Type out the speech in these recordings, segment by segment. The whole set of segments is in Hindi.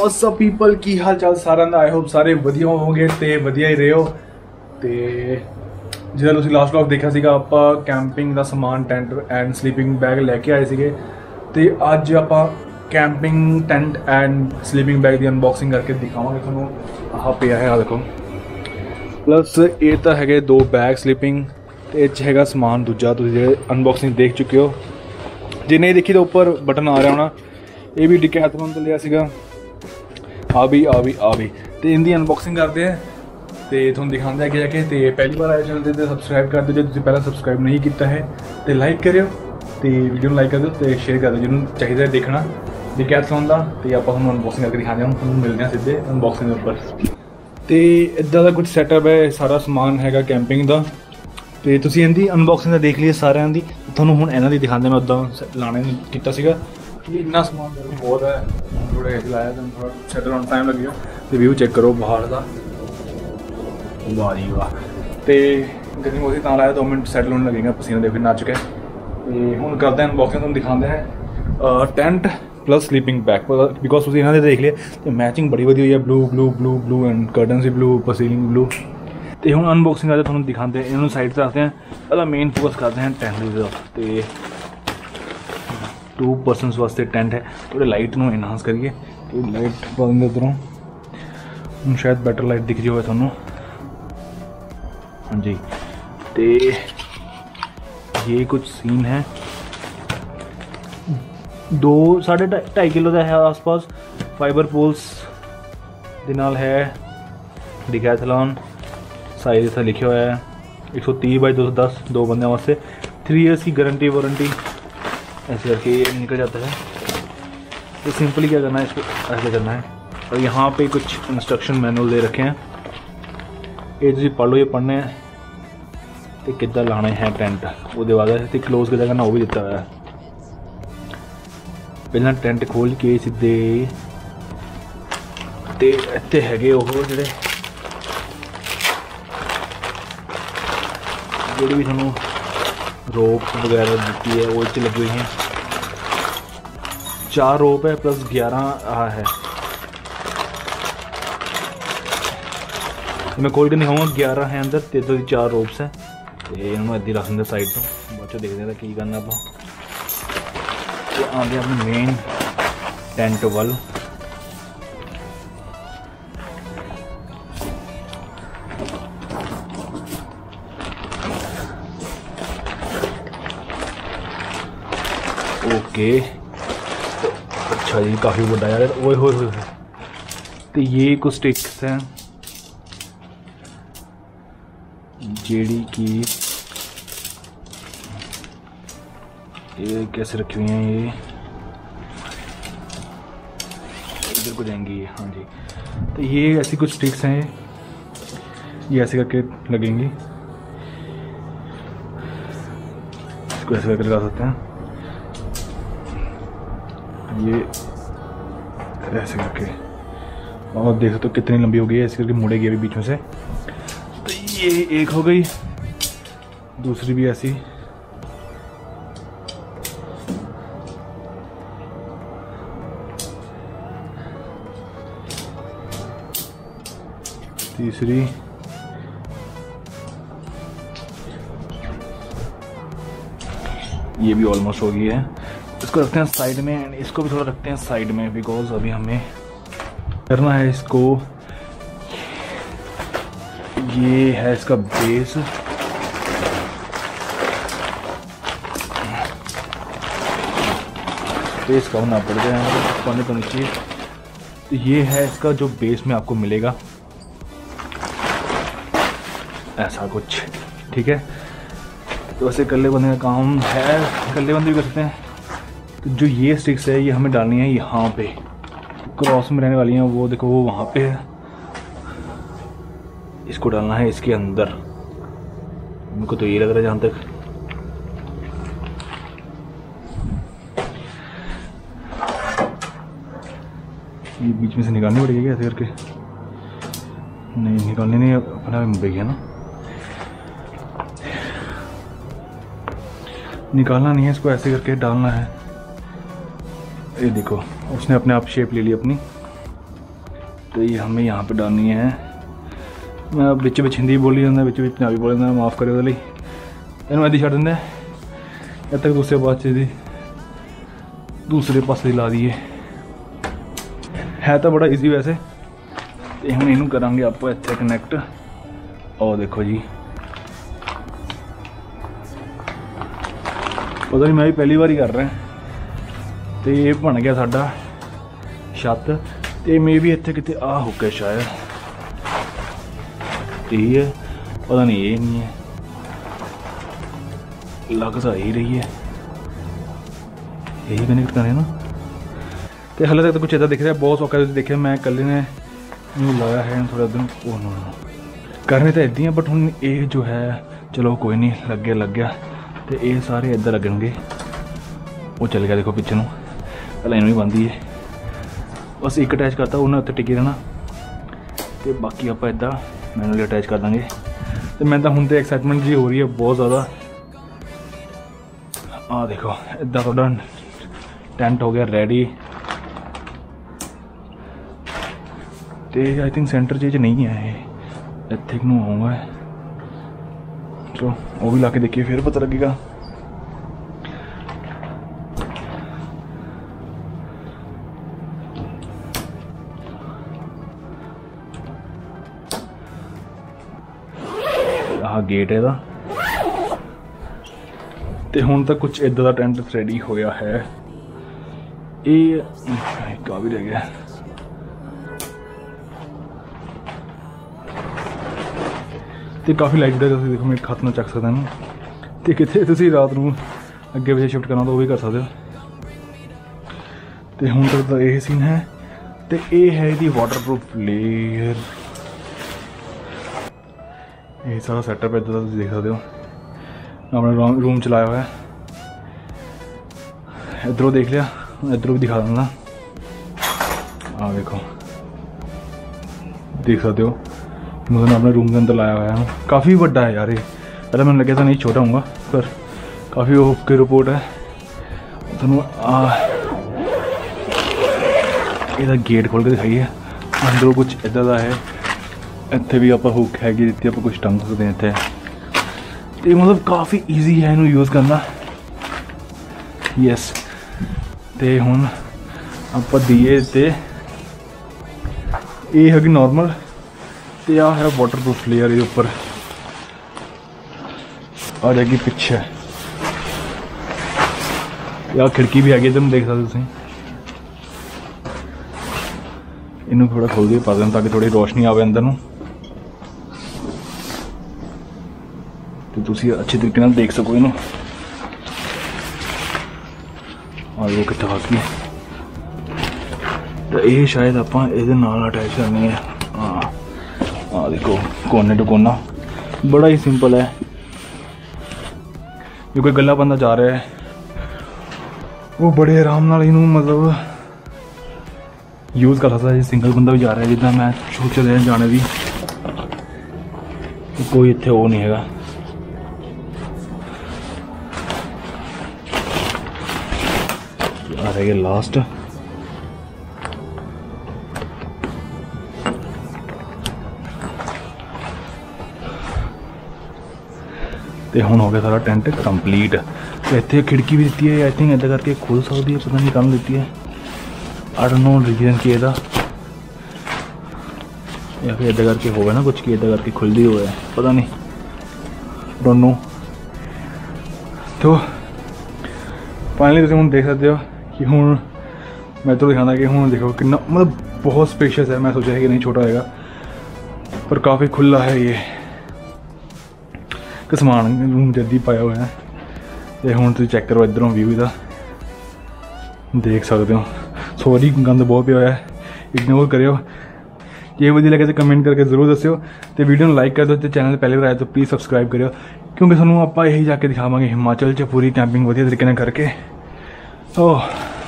व्हाट्स अप पीपल की हाल चाल सारा दा आई होप सारे वधिया होवोगे ते वधिया ही रहो। ते जिदा तुसीं लास्ट व्लॉग देखा सीगा आपां कैंपिंग दा समान टेंट एंड स्लीपिंग बैग लैके आए सीगे ते अज आपां camping tent and sleeping bag दी अनबॉक्सिंग करके दिखावांगे तुहानूं। आह पिया है, आ देखो। प्लस ये तो है 2 बैग स्लीपिंग ते इह हैगा समान दूजा तुसीं जिहड़े अनबॉक्सिंग देख चुके हो। जे नहीं देखी तो ऊपर बटन आ रहा होना। ये भी डिकैथलॉन तो लिया सीगा। आ भी तो इनकी अनबॉक्सिंग करते हैं तो थोड़ा दिखाते हैं जाके। तो पहली बार आए चैनल तो सबसक्राइब कर दो, जो तुम पहले सबसक्राइब नहीं किया है तो लाइक करो, तो वीडियो लाइक कर दो तो शेयर कर दो जिन्होंने चाहिए देखना डिकैथलॉन का। तो आप अनबॉक्सिंग करके दिखाते हैं, हम मिलते हैं सीधे अनबॉक्सिंग के उपर। तो इदा का कुछ सैटअप है, सारा समान है कैंपिंग का। तो तुम इनकी अनबॉक्सिंग देख लीजिए सारे की, थोड़ा हूँ इन्हों की दिखाते। मैं उदा लाने किया सीगा, इन्ना समान बहुत है। थोड़ा लाया तो थोड़ा सैटअप होने टाइम लग गया। तो व्यू चेक करो बाहर का, वाह जी वाह। तो गर्मी बहुत ही लाया 2 मिनट सैटल होने लगेगा, पसीना देखो नच के। तो हूँ करते हैं अनबॉक्सिंग, तुम दिखाते हैं tent plus sleeping bag because तुम इन्होंने देख लिया तो मैचिंग बड़ी वधी हुई है। Blue blue blue blue and curtain से ब्लू, सीलिंग ब्लू। तो हूँ अनबॉक्सिंग करते थोड़ा दिखाते हैं, इन्होंने साइड से आते हैं। पहला मेन फोकस करते हैं टेंट की तरफ। तो 2 पर्सनस वास्ते टेंट है। थोड़े लाइट में इनहांस करिए, तो लाइट बंद उधरों शायद बैटर लाइट दिख रही हो थोनों। हाँ जी, तो ये कुछ सीन है। 2-2.5 किलो का है आसपास। फाइबर पोल्स दे नाल है डिकैथलॉन। साइज इतना लिखा हुआ है 130 बाई 210, 2 बंदे वास्ते। 3 ईयर्स की गारंटी वारंटी। ऐसे करके ये निकल जाता है। तो सिंपली क्या करना है, इसको ऐसे करना है। और यहाँ पे कुछ इंस्ट्रक्शन मैनुअल दे रखे हैं, ये तुम पढ़ लो, ये पढ़ने हैं। तो किद्दां लाने हैं टेंट, वो बाद तो क्लोज किद्दां करना वो भी दिता हुआ है। पहला टेंट खोल के सीधे तो इत्थे हैगे वो जिहड़े भी थोनों रोप वगैरह दी है वो लगी हुई हैं। 4 रोप है प्लस 11 है। मैं खोल के दिखाऊंगा 11 है अंदर, तो इधर 4 रोप्स है। तो इन्होंने इदा रख देंगे साइड तो बाद देखते हैं की करना आप। आगे अपने मेन टेंट वाल। ओके, अच्छा जी काफ़ी बड़ा यार। ओए हो। तो ये कुछ स्टिक्स हैं जेडी की, ये कैसे रखी हुई हैं, ये इधर को जाएंगी ये। हाँ जी, तो ये ऐसी कुछ स्टिक्स हैं, ये ऐसे करके लगेंगी। इसको ऐसे करके लगा सकते हैं, ये ऐसे करके। और देख सकते हो कितनी लंबी हो गई है, ऐसे करके मुड़ेगी अभी बीच में से। तो ये एक हो गई, दूसरी भी ऐसी। तीसरी, ये भी ऑलमोस्ट हो गई है। इसको रखते हैं साइड में एंड इसको भी थोड़ा रखते हैं साइड में, बिकॉज अभी हमें करना है इसको। ये है इसका बेस। बेस का होना पड़ जाए पानी तो नीचे। तो ये है इसका जो बेस में आपको मिलेगा, ऐसा कुछ। ठीक है, तो ऐसे कल्ले बंदे का काम है, कल्ले बंदे भी कर सकते हैं। तो जो ये स्टिक्स है ये हमें डालनी है यहाँ पे, क्रॉस में रहने वाली हैं वो देखो, वो वहाँ पे है। इसको डालना है इसके अंदर। मुझको तो ये लग रहा है जहाँ तक। ये बीच में से निकालनी पड़ेगी क्या ऐसे करके? नहीं निकालनी नहीं, अपना भैया ना निकालना नहीं है, इसको ऐसे करके डालना है। ये देखो उसने अपने आप शेप ले ली अपनी। तो ये हमें यहाँ पे डालनी है। मैं बिच बिच हिंदी बोली जाता, बिच बिच पंजाबी बोली जाता, माफ़ करो लिए इन ऐदी छड़ देंगे जब तक दूसरे पासे दी दूसरे पासे ला दिए। है तो बड़ा ईजी वैसे। तो हम इनू करांगे आप इत्थे कनैक्ट। और देखो जी, पता नहीं मैं भी पहली बार ही कर रहा। तो ये बन गया साडा छत। तो मे भी इत्थे किते आ हो गया शायद, यही है, पता नहीं ये नहीं है, लग तो ही रही है, यही कनेक्ट करें ना। तो हाले तक तो कुछ ऐसा दिख रहा है, बहुत औखा देखे मैं कल ने न्यू लाया है थोड़ा दिन करने तो इदा ही, बट हम ये जो है चलो कोई नहीं, लग गया। तो ये सारे इधर लगेंगे, वो चल गया देखो पिछे पहले इनू ही बंदी है, बस एक अटैच करता उन्हें उत्ते टिकी रहना। तो बाकी आप इदा मैनुअली अटैच कर देंगे। तो मैं तो हूँ तो एक्साइटमेंट जी हो रही है बहुत ज़्यादा। आ देखो इदा थोड़ा टेंट हो गया रेडी। तो आई थिंक सेंटर चीज नहीं है, इतने को आऊँगा। तो वो भी ला के देखिए फिर पता लगेगा। आह गेट है। तो हुण तक कुछ इदा का टेंट रेडी होया है। ये का भी रह गया। तो काफ़ी लाइट है, देखो मैं हाथ में चक सकता हूँ। तो कितने रात को अगे पिछे शिफ्ट करना तो वो भी कर सकते हो। तो हुण तक तो यही सीन है। तो ये है इसकी वाटरप्रूफ लेयर। ये सारा सैटअप इधर तुम देख सकते हो। अपना रूम चलाया हुआ है, इधरों देख लिया, इधरों भी दिखा दूँगा। हाँ देखो देख सकते हो, मैंने अपने रूम के अंदर लाया हुआ है। काफ़ी बड़ा है यार ये, पहले मैंने लगे था नहीं छोटा होगा, पर काफ़ी ओके रिपोर्ट है। थोड़ा ਇਹਦਾ गेट खोल के दिखाइए, अंदरों कुछ इदा का है। इतने भी आप हुक हैगी दी, आप कुछ टंग सकते हैं इतने। तो मतलब काफ़ी ईजी है इनू यूज़ करना। यस तो हुण आप दिए तो ये हैगी नॉर्मल, तो यह है वाटरप्रूफ लेयर। ये ऊपर आ जाएगी पिछे, या खिड़की भी हैगी, तुम देख सकते हो। इनू थोड़ा खोल दिए पा दें ताकि थोड़ी रोशनी आवे अंदर नूं, तो तुसी अच्छे तरीके नाल देख सको इनू। और वो कितना बाकी है, तो ये शायद आपां इहदे नाल अटैच करनी है। हाँ देखो कोने टू कोना, बड़ा ही सिंपल है। जो कोई गला बंदा जा रहा है वो बड़े आराम नाल इनू मतलब यूज़ कर सकता है। सिंगल बंदा भी जा रहा है, जितना मैं सोच रहा जाने की, तो कोई इत्थे वो नहीं हैगा। आ रहा है लास्ट। तो हुण हो गया सारा टेंट कंप्लीट। तो इतने खिड़की भी दी है, आई थिंक इदा करके खुल सकती है, पता नहीं कम दी है। आई डोंट नो रीजन की एदा, या फिर इदा करके होगा ना कुछ कि इदा करके खुलती हो है, पता नहीं, डोंट नो। तो फाइनली तुम हम देख सकते हो कि हुण मैं तो दिखाना कि हुण देखो कितना मतलब बहुत स्पेशियस है। मैं सोचा है कि नहीं छोटा होगा, पर काफ़ी खुला है। ये समान रूम जल्दी पाया हुआ है। तो हुण तुम चेक करो इधरों व्यू इहदा देख सकते हो। सॉरी गंद बहुत पिया है, इग्नोर करियो। ये वधिया लगे तो कमेंट करके जरूर दस्सियो। तो वीडियो में लाइक कर दो, तो चैनल पहले बार आए तो प्लीज़ सबसक्राइब करियो, क्योंकि थानू आप यही जाके दिखावांगे हिमाचल च पूरी कैंपिंग वधिया तरीके नाल करके। ओह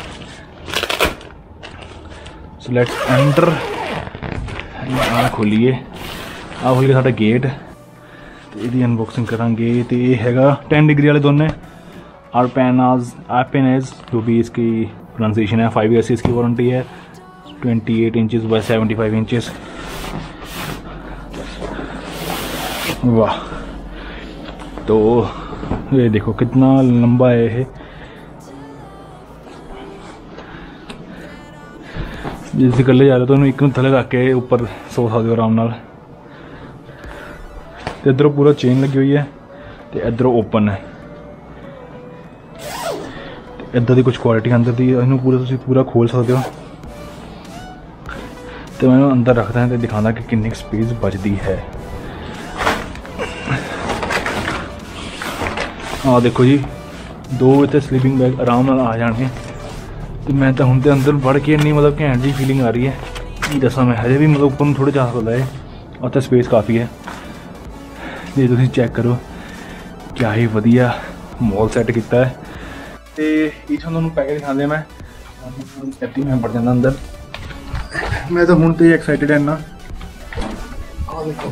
सो लेट्स एंटर। आ खोलिए, आ खोलिए साडा गेट। तो यदी अनबॉक्सिंग करांगे। तो ये हैगा 10 डिग्री वाले दोनों आरपेनाज, जो भी इसकी प्रोनाउंसिएशन है। 5 ईयर्स की इसकी वारंटी है। 28 इंचेस बाय 75 इंचेस। वाह, तो ये देखो कितना लंबा है ये। जिस गले जा रहे तो एक थले रख के ऊपर सो सकते हो आराम नाल। ते इधरों पूरा चेन लगी हुई है ते इधरों ओपन है। इधर की कुछ क्वालिटी अंदर दी इन्हों पूरा खोल सकते हो। तो मैं अंदर रखता है तो दिखाना कि कितनी स्पेस बचती है। हाँ देखो जी, 2 इतने स्लीपिंग बैग आराम नाल आ जाने। तो मैं तो हूँ तो अंदर बढ़ के नहीं मतलब घैंट जी फीलिंग आ रही है। दसा मैं हजे भी मतलब ऊपर थोड़े जा सकता है और तो स्पेस काफ़ी है। ये तुम चेक करो क्या ही वधिया मॉल सैट किया है। तो ये थोड़ा पैकेज दिखाते मैं मैं बढ़ जाना अंदर। मैं तो हूँ तो एक्साइटेड है ना। देखो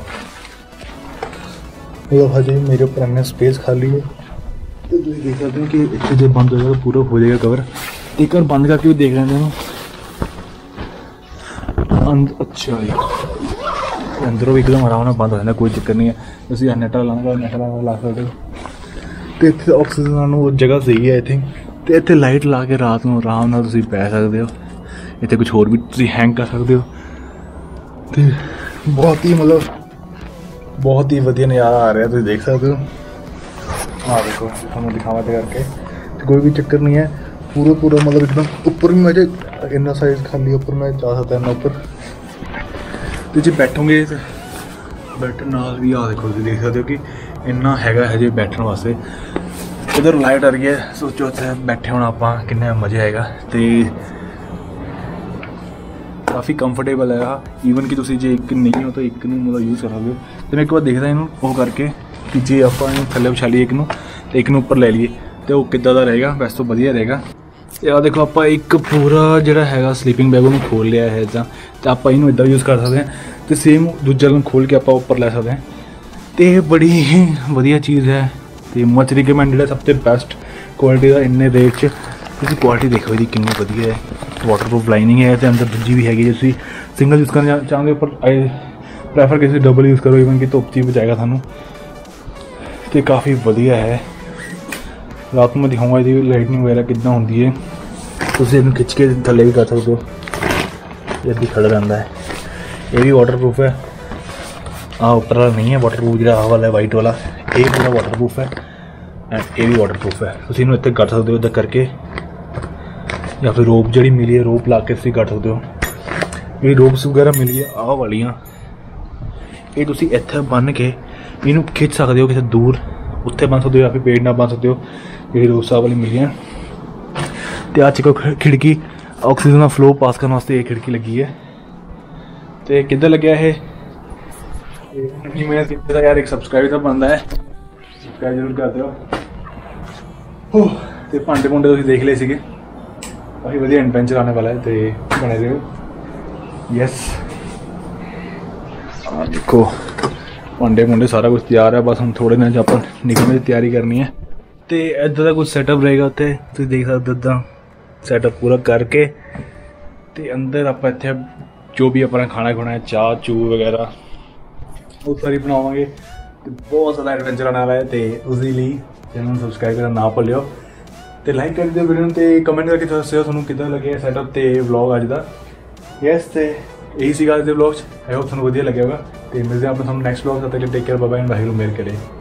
मतलब हजे मेरे ऊपर अन्य स्पेस खाली है। तो तुम देख सकते हो कि इतने जब बंद हो जाएगा पूरा हो जाएगा कवर। एक बार बंद करके भी देख रहे हैं। अच्छा अंदरों भी एकदम आराम बंद हो जाता, कोई चक्कर नहीं है। तुम नेटा लाना ला सकते हो। तो इतने ऑक्सीजन जगह सही है आई थिंक। तो इतने लाइट ला के रात में आराम नाल तुसीं पै सकते हो। इतने कुछ होर भी तुसीं हैंग कर सकते हो। तो बहुत ही मतलब बहुत ही वधिया नज़ारा आ रहा है, तुम देख सकते हो। हाँ देखो थोड़ा दिखावा तो करके तो कोई भी चक्कर नहीं है। पूरा मतलब एकदम ऊपर भी मुझे इन्ना साइज खाली ऊपर मैं जा सकता है। ऊपर तो जो बैठोगे तो बैठने नाल भी आ देखो तुम देख सकते हो कि इन्ना हैगा है जो बैठने वास्ते। इधर लाइट आ रही है, सोचो उत्थे बैठे होना आप किन्ने मज़ा आएगा। तो काफ़ी कंफर्टेबल है। ईवन कि तुम जो एक नहीं हो तो एक मतलब यूज़ कर सकते हो। तो मैं एक बार देखता इनू वो करके कि जे आप थले बिछा लीए एक ऊपर ले लीए तो वो किदा रहेगा। वैसे तो वधिया रहेगा। यार देखो आप एक पूरा जोड़ा है स्लीपिंग बैग उन्होंने खोल लिया है तो आप इनू इदा यूज़ कर सकते हैं। तो सेम दूजा खोल के आप ऊपर लै सकते हैं। तो बड़ी ही वधिया चीज़ है। तो मच रिकमेंडेड है, सबसे बेस्ट क्वालिटी का इन्ने रेट च। क्वालिटी देखो जी कितनी वधिया है। वाटरप्रूफ लाइनिंग है तो अंदर दूजी भी हैगी। जो सिंगल यूज़ करना चाहोगे पर आई प्रैफर किसी डबल यूज़ करो इवन कि धुप च बचाएगा थानू। तो काफ़ी वधिया है। रात में दिखाऊंगा इसकी लाइटनिंग वगैरह कितना होती है। तुम इन्हें खिंच के थले भी कर सकते हो। ये खड़ा रहता है। ये भी वाटरप्रूफ है। हाँ ऊपर वाला नहीं है वाटरप्रूफ, जो वाला है वाइट वाला ये पूरा वाटरप्रूफ है। एंड ये भी वाटरप्रूफ है। तुम इन्हें इतने कर सकते हो इधर करके, या फिर रोप जी मिली है रोप ला के तुम कर सकते हो। ये रोप्स वगैरह मिली है आह वालियाँ, ये तुम इत्थे बन के इनू खिंच सकते हो किसी दूर उत्थे बन सकते हो, या फिर पेड़ ना बन सकते हो। ये रोप्स वाली मिली है। तो आज को खिड़की ऑक्सीजन का फ्लो पास करने वास्ते ये खिड़की लगी है। तो किधर लगे है मैं तो यार एक सब्सक्राइब तो बनता है, सब्सक्राइब जरूर करते हो। तो भांडे भूंडे तुम देख ले सी, काफ़ी वधिया एडवेंचर आने वाला है। तो बने रहो। यस देखो भांडे भूंडे सारा कुछ तैयार है, बस हम थोड़े दिन आप निकलने की तैयारी करनी है। तो इधर का कुछ सैटअप रहेगा उत्थे तुम देख सकते इदा सैटअप पूरा करके। तो अंदर आप इतने जो भी अपना खाना खुना है चाह चू वगैरह वो सारी बनावांगे। तो बहुत ज़्यादा एडवेंचर आने वाला है। तो उसके लिए चैनल सब्सक्राइब करना ना भूलियो। तो लाइक कर दियो वीडियो तो कमेंट करके दस्सिओ तुहानूं किदां लगे सैटअप तो व्लॉग अज दा। यस तो यही सीगा अज दे व्लॉग। आई होप तुहानूं वधिया लगे होगा। तो मिलते हैं आप नेक्स्ट व्लॉग। तब तक take care, bye bye, Waheguru मेहर करे।